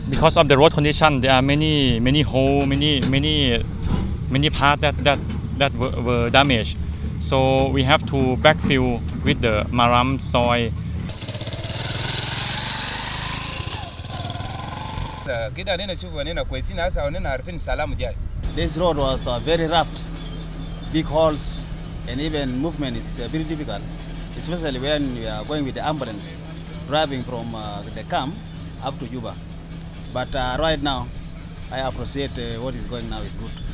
because of the road condition, there are many holes, many parts that were damaged. So we have to backfill with the marram soil. This road was very rough, big holes, and even movement is very difficult, especially when we are going with the ambulance, driving from the camp up to Juba. But right now, I appreciate what is going now is good.